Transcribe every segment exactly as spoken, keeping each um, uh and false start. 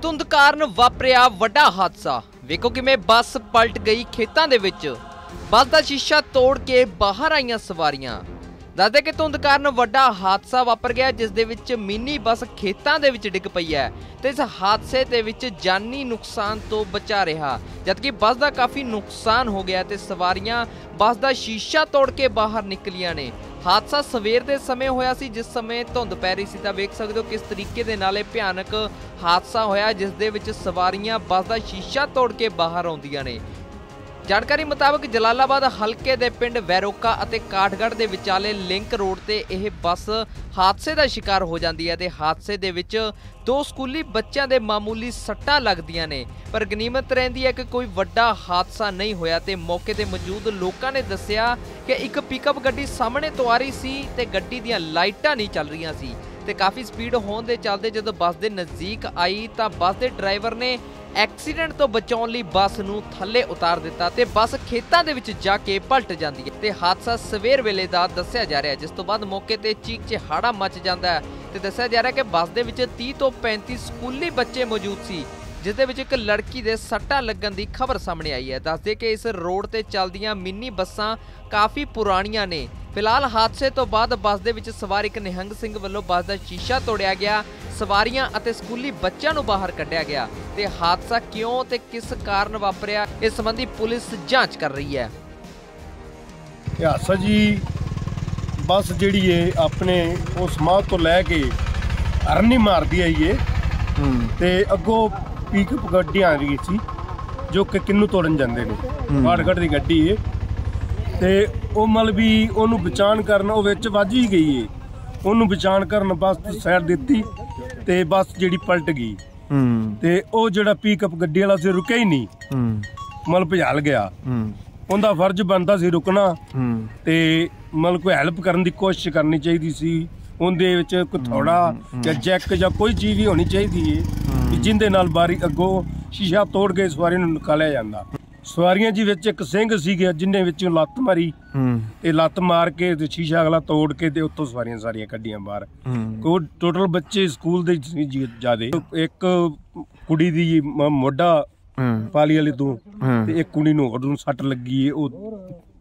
ਧੁੰਦ ਕਾਰਨ ਵਾਪਰਿਆ ਵੱਡਾ ਹਾਦਸਾ। ਵੇਖੋ ਕਿਵੇਂ ਬੱਸ ਪਲਟ ਗਈ ਖੇਤਾਂ ਦੇ ਵਿੱਚ। ਬੱਸ ਦਾ ਸ਼ੀਸ਼ਾ ਤੋੜ ਕੇ ਬਾਹਰ ਆਈਆਂ ਸਵਾਰੀਆਂ। ਦੱਸਦੇ ਕਿ ਧੁੰਦ ਕਾਰਨ ਵੱਡਾ ਹਾਦਸਾ ਵਾਪਰ ਗਿਆ, ਜਿਸ ਦੇ ਵਿੱਚ ਮਿੰਨੀ ਬੱਸ ਖੇਤਾਂ ਦੇ ਵਿੱਚ ਡਿੱਗ ਪਈ ਹੈ ਤੇ ਇਸ ਹਾਦਸੇ ਦੇ ਵਿੱਚ ਜਾਨੀ ਨੁਕਸਾਨ ਤੋਂ ਬਚਾ ਰਿਹਾ, ਜਦਕਿ ਬੱਸ ਦਾ ਕਾਫੀ ਨੁਕਸਾਨ ਹੋ ਗਿਆ ਤੇ ਸਵਾਰੀਆਂ ਬੱਸ ਦਾ ਸ਼ੀਸ਼ਾ ਤੋੜ ਕੇ ਬਾਹਰ ਨਿਕਲੀਆਂ ਨੇ। ਹਾਦਸਾ ਸਵੇਰ ਦੇ ਸਮੇਂ ਹੋਇਆ ਸੀ, ਜਿਸ ਸਮੇਂ ਧੁੰਦ ਪੈ ਰਹੀ ਸੀ। ਤਾਂ ਵੇਖ ਸਕਦੇ ਹੋ ਕਿਸ ਤਰੀਕੇ ਦੇ ਨਾਲ ਇਹ ਭਿਆਨਕ ਹਾਦਸਾ ਹੋਇਆ, ਜਿਸ ਦੇ ਵਿੱਚ ਸਵਾਰੀਆਂ ਬੱਸ ਦਾ ਸ਼ੀਸ਼ਾ ਤੋੜ ਕੇ ਬਾਹਰ ਆਉਂਦੀਆਂ ਨੇ। ਜਾਣਕਾਰੀ ਮੁਤਾਬਕ ਜਲਾਲਾਬਾਦ ਹਲਕੇ ਦੇ ਪਿੰਡ ਵੈਰੋਕਾ ਅਤੇ ਕਾਠਗੜ੍ਹ ਦੇ ਵਿਚਾਲੇ ਲਿੰਕ ਰੋਡ ਤੇ ਇਹ ਬੱਸ ਹਾਦਸੇ ਦਾ ਸ਼ਿਕਾਰ ਹੋ ਜਾਂਦੀ ਹੈ ਤੇ ਹਾਦਸੇ ਦੇ ਵਿੱਚ ਦੋ ਸਕੂਲੀ ਬੱਚਿਆਂ ਦੇ ਮਾਮੂਲੀ ਸੱਟਾਂ ਲੱਗਦੀਆਂ ਨੇ, ਪਰ ਗਨੀਮਤ ਰਹਿੰਦੀ ਹੈ ਕਿ ਕੋਈ ਵੱਡਾ ਹਾਦਸਾ ਨਹੀਂ ਹੋਇਆ। ਤੇ ਮੌਕੇ ਤੇ ਮੌਜੂਦ ਲੋਕਾਂ ਨੇ ਦੱਸਿਆ ਕਿ ਇੱਕ ਪਿਕਅਪ ਗੱਡੀ ਸਾਹਮਣੇ ਤੋਂ ਆ ਰਹੀ ਸੀ ਤੇ ਗੱਡੀ ਦੀਆਂ ਲਾਈਟਾਂ ਨਹੀਂ ਚੱਲ ਰਹੀਆਂ ਸੀ ਤੇ ਕਾਫੀ ਸਪੀਡ ਹੋਣ ਦੇ ਚੱਲਦੇ ਜਦੋਂ ਬੱਸ ਦੇ ਨਜ਼ਦੀਕ ਆਈ ਤਾਂ ਬੱਸ ਦੇ ਡਰਾਈਵਰ ਨੇ ਐਕਸੀਡੈਂਟ ਤੋਂ ਬਚਾਉਣ ਲਈ ਬੱਸ ਨੂੰ ਥੱਲੇ ਉਤਾਰ ਦਿੱਤਾ ਤੇ ਬੱਸ ਖੇਤਾਂ ਦੇ ਵਿੱਚ ਜਾ ਕੇ ਪਲਟ ਜਾਂਦੀ ਹੈ ਤੇ ਹਾਦਸਾ ਸਵੇਰ ਵੇਲੇ ਦਾ ਦੱਸਿਆ ਜਾ ਰਿਹਾ, ਜਿਸ ਤੋਂ ਬਾਅਦ ਮੌਕੇ ਤੇ ਚੀਕ ਚਿਹਾੜਾ ਮਚ ਜਾਂਦਾ ਹੈ ਤੇ ਦੱਸਿਆ ਜਾ ਰਿਹਾ ਕਿ ਬੱਸ ਦੇ ਵਿੱਚ ਤੀਹ ਤੋਂ ਪੈਂਤੀ ਸਕੂਲੀ ਬੱਚੇ ਮੌਜੂਦ ਸੀ, ਜਿਸ ਦੇ ਵਿੱਚ ਇੱਕ ਲੜਕੀ ਦੇ ਸੱਟਾਂ ਲੱਗਣ ਦੀ ਖਬਰ ਸਾਹਮਣੇ ਆਈ ਹੈ। ਦੱਸਦੇ ਕਿ ਇਸ ਰੋਡ ਤੇ ਚੱਲਦੀਆਂ ਮਿੰਨੀ ਬੱਸਾਂ ਕਾਫੀ ਪੁਰਾਣੀਆਂ ਨੇ। ਫਿਲਹਾਲ ਹਾਦਸੇ ਤੋਂ ਬਾਅਦ ਬੱਸ ਦੇ ਵਿੱਚ ਸਵਾਰ ਇੱਕ ਨਿਹੰਗ ਸਿੰਘ ਵੱਲੋਂ ਬੱਸ ਦਾ ਸ਼ੀਸ਼ਾ ਤੋੜਿਆ ਗਿਆ, ਸਵਾਰੀਆਂ ਅਤੇ ਸਕੂਲੀ ਬੱਚਿਆਂ ਨੂੰ ਬਾਹਰ ਕੱਢਿਆ ਗਿਆ ਤੇ ਹਾਦਸਾ ਕਿਉਂ ਤੇ ਕਿਸ ਕਾਰਨ ਵਾਪਰਿਆ, ਇਸ ਸੰਬੰਧੀ ਪੁਲਿਸ ਜਾਂਚ ਕਰ ਰਹੀ ਹੈ। ਹਾਦਸਾ ਜੀ ਬੱਸ ਜਿਹੜੀ ਏ ਆਪਣੇ ਉਸ ਮਾਹ ਤੋਂ ਲੈ ਕੇ ਅਰਨੀ ਮਾਰਦੀ ਆਈ ਏ ਤੇ ਅੱਗੋਂ ਪਿਕਅਪ ਗੱਡੀਆਂ ਆ ਰਹੀ ਸੀ ਜੋ ਕਿ ਕਿੰਨੂ ਤੋੜਨ ਜਾਂਦੇ ਨੇ। ਕਾਠਗੜ੍ਹ ਦੀ ਗੱਡੀ ਏ ਤੇ ਉਹ ਮਤਲਬ ਵੀ ਉਹਨੂੰ ਬਚਾਣ ਕਰਨ ਉਹ ਵਿੱਚ ਵੱਜ ਹੀ ਗਈ ਏ। ਉਹਨੂੰ ਬਚਾਣ ਕਰਨ ਬੱਸ ਸਾਈਡ ਦਿੱਤੀ ਤੇ ਬੱਸ ਜਿਹੜੀ ਪਲਟ ਗਈ ਤੇ ਉਹ ਜਿਹੜਾ ਪਿਕਅਪ ਗੱਡੀ ਵਾਲਾ ਸੀ ਰੁਕਿਆ ਹੀ ਨਹੀਂ, ਮਤਲਬ ਭਜਾਲ ਗਿਆ। ਉਹਦਾ ਫਰਜ਼ ਬਣਦਾ ਸੀ ਰੁਕਣਾ ਤੇ ਮਤਲਬ ਕੋਈ ਹੈਲਪ ਕਰਨ ਦੀ ਕੋਸ਼ਿਸ਼ ਕਰਨੀ ਚਾਹੀਦੀ ਸੀ। ਉਹਦੇ ਵਿੱਚ ਕੋਈ ਥੋੜਾ ਜਾਂ ਜੈਕ ਜਾਂ ਕੋਈ ਚੀਜ਼ ਵੀ ਹੋਣੀ ਚਾਹੀਦੀ ਏ ਜਿੰਦੇ ਨਾਲ ਬਾਰੀ ਅੱਗੋਂ ਸ਼ੀਸ਼ਾ ਤੋੜ ਕੇ ਸਵਾਰੀ ਨੂੰ ਨਿਕਾਲਿਆ ਜਾਂਦਾ। ਸਵਾਰੀਆਂ ਜੀ ਵਿੱਚ ਇੱਕ ਸਿੰਘ ਸੀਗੇ ਜਿੰਨੇ ਵਿੱਚੋਂ ਲੱਤ ਮਾਰੀ ਤੇ ਲੱਤ ਮਾਰ ਕੇ ਤੇ ਸ਼ੀਸ਼ਾ ਅਗਲਾ ਤੋੜ ਕੇ ਤੇ ਉੱਥੋਂ ਸਵਾਰੀਆਂ ਸਾਰੀਆਂ ਕੱਢੀਆਂ ਬਾਹਰ। ਕੋਈ ਟੋਟਲ ਬੱਚੇ ਸਕੂਲ ਦੇ ਜਿਆਦੇ, ਇੱਕ ਕੁੜੀ ਦੀ ਮੋਢਾ ਪਾਲੀ ਵਾਲੇ ਤੋਂ ਤੇ ਇੱਕ ਕੁੜੀ ਨੂੰ ਹੋਰ ਸੱਟ ਲੱਗੀ ਏ। ਉਹ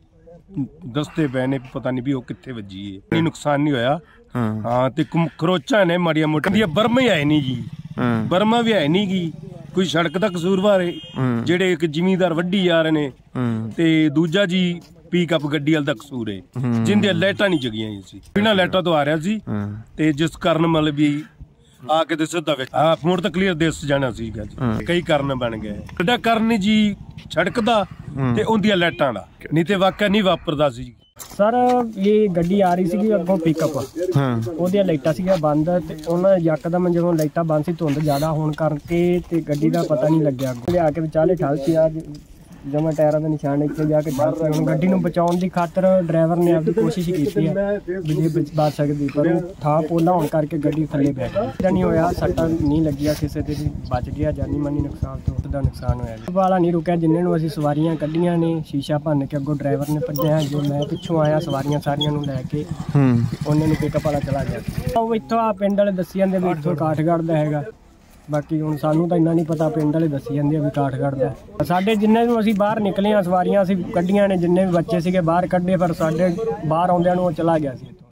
ਦੱਸਦੇ ਪਏ ਨੇ ਪਤਾ ਨਹੀਂ ਵੀ ਉਹ ਕਿੱਥੇ ਵੱਜੀ ਏ। ਕੋਈ ਨੁਕਸਾਨ ਨਹੀਂ ਹੋਇਆ। ਹਾਂ ਤੇ ਖਰੋਚਾਂ ਨੇ ਮਾੜੀਆਂ ਮੋਟੀਆਂ। ਬਰਮਾ ਹੀ ਹੈ ਨਹੀਂ ਜੀ, ਬਰਮਾ ਵੀ ਹੈ ਨਹੀਂ ਗੀ। ਕੋਈ ਸੜਕ ਦਾ ਕਸੂਰਵਾਰ ਏ ਜਿਹੜੇ ਇੱਕ ਜ਼ਿਮੀਂਦਾਰ ਵੱਢੀ ਜਾ ਰਹੇ ਨੇ ਤੇ ਦੂਜਾ ਜੀ ਪਿਕਅਪ ਗੱਡੀ ਵਾਲ ਦਾ ਕਸੂਰ ਏ ਜਿੰਦੇ ਲਾਈਟਾਂ ਨਹੀਂ ਜਗੀਆਂ ਸੀ, ਬਿਨਾਂ ਲਾਈਟਾਂ ਤੋਂ ਆ ਰਿਹਾ ਸੀ ਤੇ ਜਿਸ ਕਾਰਨ ਮਤਲਬ ਵੀ ਆ ਕੇ ਤੇ ਸਿੱਧਾ ਵਿੱਚ ਆ ਮੋੜ ਤਾਂ ਕਲੀਅਰ ਦਿਸ ਜਾਣਾ ਸੀਗਾ ਜੀ। ਕਈ ਕਾਰਨ ਬਣ ਗਏ। ਵੱਡਾ ਕਾਰਨ ਜੀ ਸੜਕ ਦਾ ਤੇ ਉਹਦੀਆਂ ਲਾਈਟਾਂ ਦਾ, ਨਹੀਂ ਤੇ ਵਾਕਿਆ ਨਹੀਂ ਵਾਪਰਦਾ ਸੀ। ਸਰ ਇਹ ਗੱਡੀ ਆ ਰਹੀ ਸੀਗੀ ਅੱਗੋਂ ਪਿਕਅਪ, ਉਹਦੀਆਂ ਲਾਈਟਾਂ ਸੀਗੀਆਂ ਬੰਦ ਤੇ ਉਹਨਾਂ ਯਕਦਮ ਜਦੋਂ ਲਾਈਟਾਂ ਬੰਦ ਸੀ ਧੁੰਦ ਜ਼ਿਆਦਾ ਹੋਣ ਕਰਕੇ ਤੇ ਗੱਡੀ ਦਾ ਪਤਾ ਨਹੀਂ ਲੱਗਿਆ। ਲਿਆ ਕੇ ਵਿਚਾਲੇ ਠਲਤੀ ਆ ਜਮਾ ਟਾਇਰਾਂ ਦੇ ਨਿਸ਼ਾਨ ਇੱਥੇ ਜਾ ਕੇ ਠਲਤੀ। ਹੁਣ ਗੱਡੀ ਨੂੰ ਬਚਾਉਣ ਦੀ ਖਾਤਰ ਡਰਾਈਵਰ ਨੇ ਆਪਦੀ ਕੋਸ਼ਿਸ਼ ਕੀਤੀ ਹੈ ਵੀ ਜੇ ਬਚ ਸਕਦੀ, ਪਰ ਥਾਂ ਪੋਲਾ ਹੋਣ ਕਰਕੇ ਗੱਡੀ ਥੱਲੇ ਬੈ ਗਈ। ਨਹੀਂ ਹੋਇਆ, ਸੱਟਾਂ ਨਹੀਂ ਲੱਗੀਆਂ ਕਿਸੇ ਤੇ ਵੀ, ਬਚ ਗਿਆ। ਜਾਨੀ ਮਾਨੀ ਨੁਕਸਾਨ ਤੋਂ ਦਾ ਨੁਕਸਾਨ ਹੋਇਆ। ਵਾਲਾ ਨਹੀਂ ਰੁਕਿਆ, ਜਿੰਨੇ ਨੂੰ ਅਸੀਂ ਸਵਾਰੀਆਂ ਕੱਢੀਆਂ ਨੇ ਸ਼ੀਸ਼ਾ ਭੰਨ ਕੇ ਅੱਗੋਂ ਡਰਾਈਵਰ ਨੇ ਭੱਜਿਆ। ਜੋ ਮੈਂ ਪਿੱਛੋਂ ਆਇਆ ਸਵਾਰੀਆਂ ਸਾਰੀਆਂ ਨੂੰ ਲੈ ਕੇ ਉਹਨੇ ਨੂੰ ਪਿਕਅਪ ਵਾਲਾ ਚਲਾ ਗਿਆ। ਉਹ ਇੱਥੋਂ ਆ ਪਿੰਡ ਵਾਲੇ ਦੱਸੀ ਜਾਂਦੇ ਵੀ ਇੱਥੋਂ ਕਾਠਗੜ੍ਹ ਦਾ ਹੈਗਾ, ਬਾਕੀ ਹੁਣ ਸਾਨੂੰ ਤਾਂ ਇੰਨਾ ਨਹੀਂ ਪਤਾ। ਪਿੰਡ ਵਾਲੇ ਦੱਸੀ ਜਾਂਦੇ ਆ ਵੀ ਕਾਠਗੜ੍ਹ ਦਾ। ਸਾਡੇ ਜਿੰਨੇ ਨੂੰ ਅਸੀਂ ਬਾਹਰ ਨਿਕਲੇ ਆ ਸਵਾਰੀਆਂ ਅਸੀਂ ਕੱਢੀਆਂ ਨੇ, ਜਿੰਨੇ ਵੀ ਬੱਚੇ ਸੀਗੇ ਬਾਹਰ ਕੱਢੇ, ਪਰ ਸਾਡੇ ਬਾਹਰ ਆਉਂਦਿਆਂ ਨੂੰ ਉਹ ਚਲਾ ਗਿਆ ਸੀ।